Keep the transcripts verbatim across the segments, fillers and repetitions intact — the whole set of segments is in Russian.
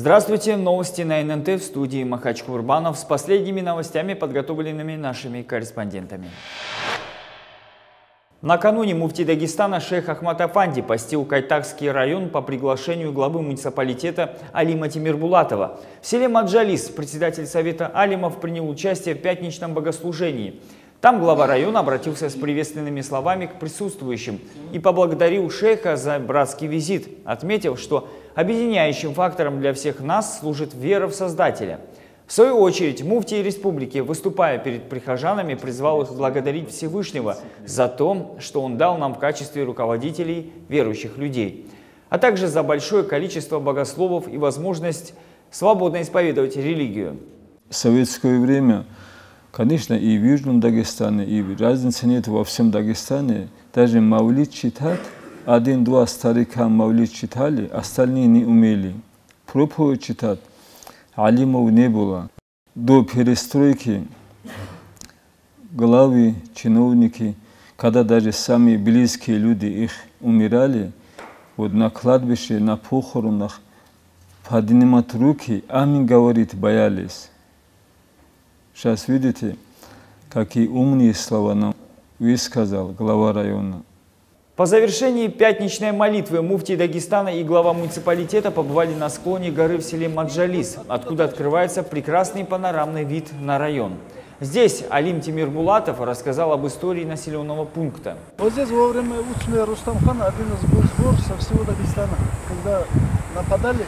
Здравствуйте! Новости на эн эн тэ в студии Махач Курбанов с последними новостями, подготовленными нашими корреспондентами. Накануне муфти Дагестана шейх Ахмад Афанди посетил Кайтакский район по приглашению главы муниципалитета Алима Тимирбулатова. В селе Маджалис председатель совета алимов принял участие в пятничном богослужении. Там глава района обратился с приветственными словами к присутствующим и поблагодарил шейха за братский визит, отметив, что объединяющим фактором для всех нас служит вера в Создателя. В свою очередь, муфтий республики, выступая перед прихожанами, призвал их благодарить Всевышнего за то, что он дал нам в качестве руководителей верующих людей, а также за большое количество богословов и возможность свободно исповедовать религию. В советское время, конечно, и в Южном Дагестане, и разницы нет во всем Дагестане, даже мавлид читать, один-два старика мавлид читали, остальные не умели. Проповедь читать алимов не было. До перестройки главы, чиновники, когда даже самые близкие люди их умирали, вот на кладбище, на похоронах поднимать руки, аминь говорит, боялись. Сейчас видите, какие умные слова нам высказал глава района. По завершении пятничной молитвы муфтий Дагестана и глава муниципалитета побывали на склоне горы в селе Маджалис, откуда открывается прекрасный панорамный вид на район. Здесь Алим Тимирбулатов рассказал об истории населенного пункта. Вот здесь во время учения Рустамхана один из был сбор со всего Дагестана, когда нападали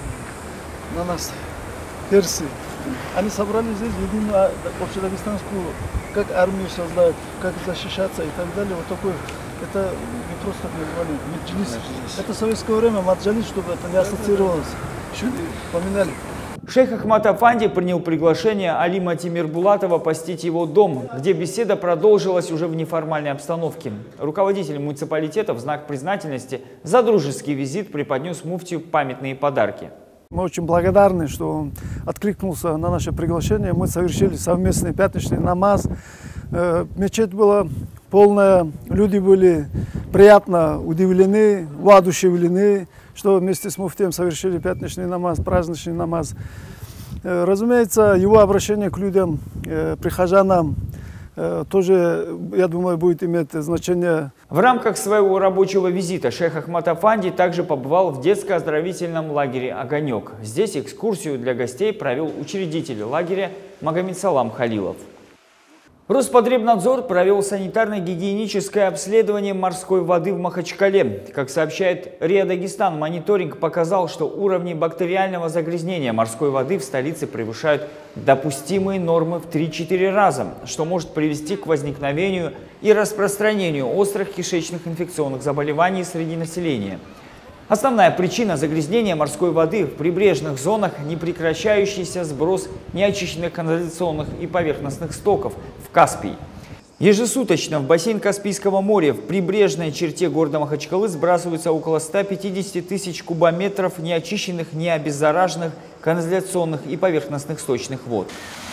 на нас персы. Они собрали здесь единую общедагестанскую, как армию создать, как защищаться и так далее. Вот такой, это не просто назвали, Маджалис. Это советское время, Маджалис, чтобы это не ассоциировалось. Поминали. Шейх Ахмад Афанди принял приглашение Алима Тимирбулатова посетить его дом, где беседа продолжилась уже в неформальной обстановке. Руководитель муниципалитета в знак признательности за дружеский визит преподнес муфтию памятные подарки. Мы очень благодарны, что он откликнулся на наше приглашение. Мы совершили совместный пятничный намаз. Мечеть была полная, люди были приятно удивлены, воодушевлены, что вместе с муфтием совершили пятничный намаз, праздничный намаз. Разумеется, его обращение к людям, прихожанам, тоже, я думаю, будет иметь значение. В рамках своего рабочего визита шейх Ахмад Афанди также побывал в детско-оздоровительном лагере «Огонек». Здесь экскурсию для гостей провел учредитель лагеря Магомедсалам Халилов. Роспотребнадзор провел санитарно-гигиеническое обследование морской воды в Махачкале. Как сообщает РИА Дагестан, мониторинг показал, что уровни бактериального загрязнения морской воды в столице превышают допустимые нормы в три-четыре раза, что может привести к возникновению и распространению острых кишечных инфекционных заболеваний среди населения. Основная причина загрязнения морской воды в прибрежных зонах – непрекращающийся сброс неочищенных канализационных и поверхностных стоков в Каспий. Ежесуточно в бассейн Каспийского моря в прибрежной черте города Махачкалы сбрасывается около ста пятидесяти тысяч кубометров неочищенных, необеззараженных канализационных и поверхностных сточных вод.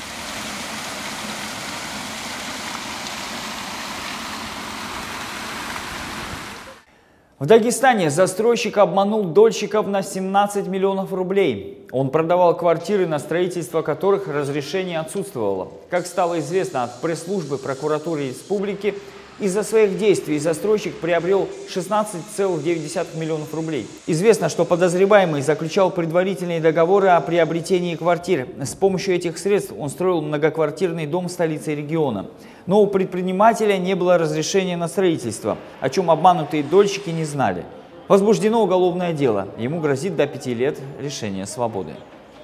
В Дагестане застройщик обманул дольщиков на семнадцать миллионов рублей. Он продавал квартиры, на строительство которых разрешение отсутствовало. Как стало известно от пресс-службы прокуратуры республики, из-за своих действий застройщик приобрел шестнадцать целых девять десятых миллионов рублей. Известно, что подозреваемый заключал предварительные договоры о приобретении квартир. С помощью этих средств он строил многоквартирный дом в столице региона. Но у предпринимателя не было разрешения на строительство, о чем обманутые дольщики не знали. Возбуждено уголовное дело. Ему грозит до пяти лет лишения свободы.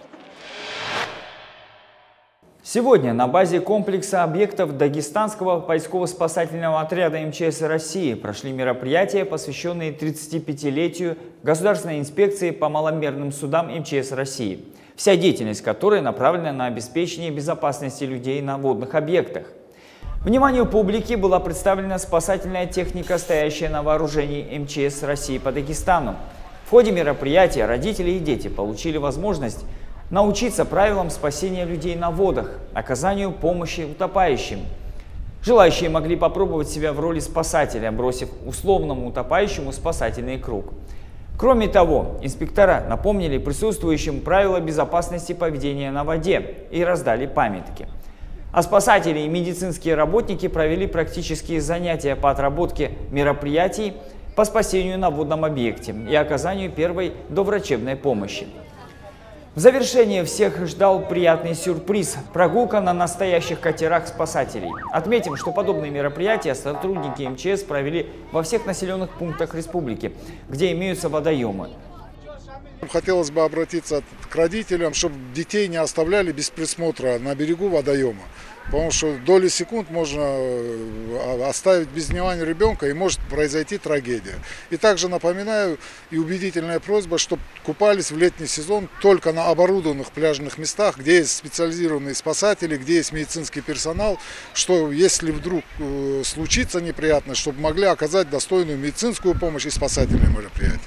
Сегодня на базе комплекса объектов Дагестанского поисково-спасательного отряда эм че эс России прошли мероприятия, посвященные тридцатипятилетию Государственной инспекции по маломерным судам эм че эс России, вся деятельность которой направлена на обеспечение безопасности людей на водных объектах. Вниманию публики была представлена спасательная техника, стоящая на вооружении эм че эс России по Дагестану. В ходе мероприятия родители и дети получили возможность научиться правилам спасения людей на водах, оказанию помощи утопающим. Желающие могли попробовать себя в роли спасателя, бросив условному утопающему спасательный круг. Кроме того, инспектора напомнили присутствующим правила безопасности поведения на воде и раздали памятки. А спасатели и медицинские работники провели практические занятия по отработке мероприятий по спасению на водном объекте и оказанию первой доврачебной помощи. В завершение всех ждал приятный сюрприз – прогулка на настоящих катерах спасателей. Отметим, что подобные мероприятия сотрудники эм че эс провели во всех населенных пунктах республики, где имеются водоемы. Хотелось бы обратиться к родителям, чтобы детей не оставляли без присмотра на берегу водоема. Потому что доли секунд можно оставить без внимания ребенка и может произойти трагедия. И также напоминаю и убедительная просьба, чтобы купались в летний сезон только на оборудованных пляжных местах, где есть специализированные спасатели, где есть медицинский персонал, что если вдруг случится неприятность, чтобы могли оказать достойную медицинскую помощь и спасательные мероприятия.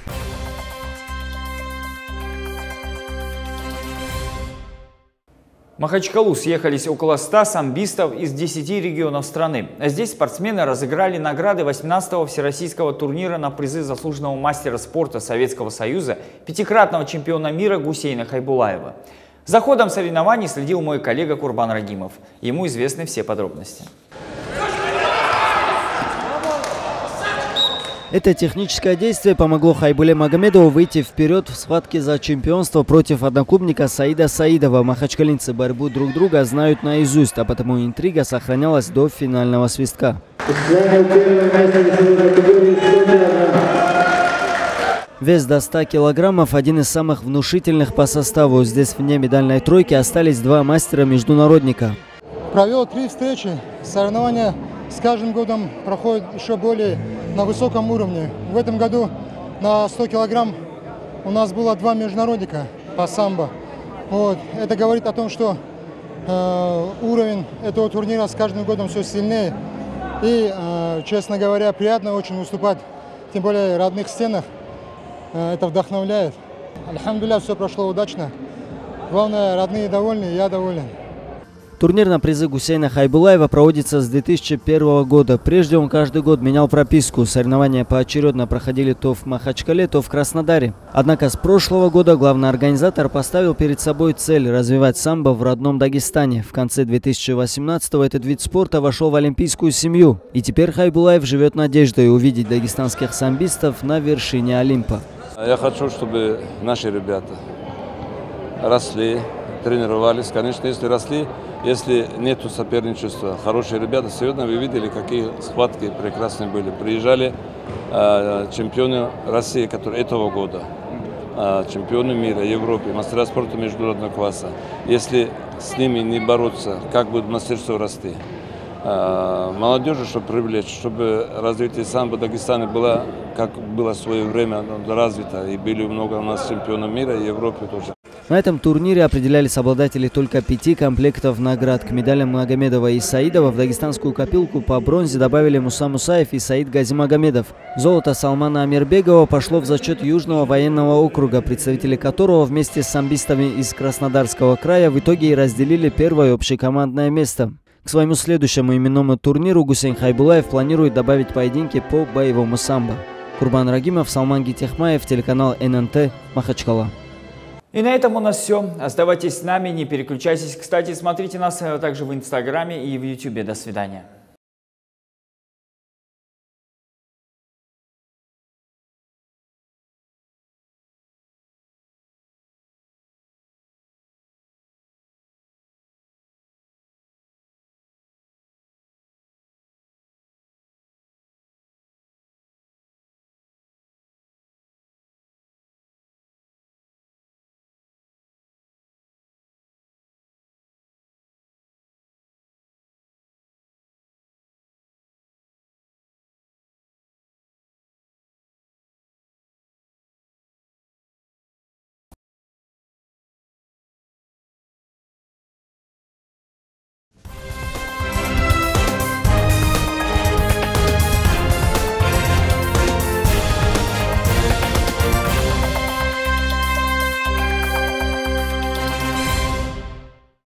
В Махачкалу съехались около ста самбистов из десяти регионов страны. Здесь спортсмены разыграли награды восемнадцатого всероссийского турнира на призы заслуженного мастера спорта Советского Союза, пятикратного чемпиона мира Гусейна Хайбулаева. За ходом соревнований следил мой коллега Курбан Рагимов. Ему известны все подробности. Это техническое действие помогло Хайбуле Магомедову выйти вперед в схватке за чемпионство против одноклубника Саида Саидова. Махачкалинцы борьбу друг друга знают наизусть, а потому интрига сохранялась до финального свистка. Вес до ста килограммов – один из самых внушительных по составу. Здесь вне медальной тройки остались два мастера-международника. Провел три встречи. Соревнования с каждым годом проходят еще более на высоком уровне. В этом году на сто килограмм у нас было два международника по самбо. Вот. Это говорит о том, что э, уровень этого турнира с каждым годом все сильнее. И, э, честно говоря, приятно очень выступать, тем более в родных стенах. Э, это вдохновляет. Альхамдулилля, все прошло удачно. Главное, родные довольны, я доволен. Турнир на призы Гусейна Хайбулаева проводится с две тысячи первого года. Прежде он каждый год менял прописку. Соревнования поочередно проходили то в Махачкале, то в Краснодаре. Однако с прошлого года главный организатор поставил перед собой цель развивать самбо в родном Дагестане. В конце две тысячи восемнадцатого этот вид спорта вошел в олимпийскую семью. И теперь Хайбулаев живет надеждой увидеть дагестанских самбистов на вершине Олимпа. Я хочу, чтобы наши ребята росли, тренировались. Конечно, если росли, если нету соперничества, хорошие ребята. Сегодня вы видели, какие схватки прекрасные были. Приезжали э, чемпионы России, которые этого года, э, чемпионы мира, Европы, мастера спорта международного класса. Если с ними не бороться, как будет мастерство расти? Э, молодежи, чтобы привлечь, чтобы развитие самбо Дагестана было, как было в свое время развито. И были много у нас чемпионов мира и Европы тоже. На этом турнире определялись обладатели только пяти комплектов наград. К медалям Магомедова и Саидова в дагестанскую копилку по бронзе добавили Муса Мусаев и Саид Газимагомедов. Золото Салмана Амирбегова пошло в зачет Южного военного округа, представители которого вместе с самбистами из Краснодарского края в итоге и разделили первое общекомандное место. К своему следующему именному турниру Гусейн Хайбулаев планирует добавить поединки по боевому самбо. Курбан Рагимов, Салман Гитехмаев, телеканал эн эн тэ, Махачкала. И на этом у нас все. Оставайтесь с нами, не переключайтесь. Кстати, смотрите нас также в Инстаграме и в Ютубе. До свидания.